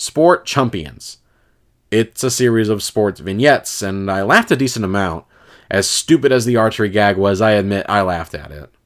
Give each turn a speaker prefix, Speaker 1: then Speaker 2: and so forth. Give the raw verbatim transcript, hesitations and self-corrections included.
Speaker 1: Sport Chumpions. It's a series of sports vignettes, and I laughed a decent amount. As stupid as the archery gag was, I admit I laughed at it.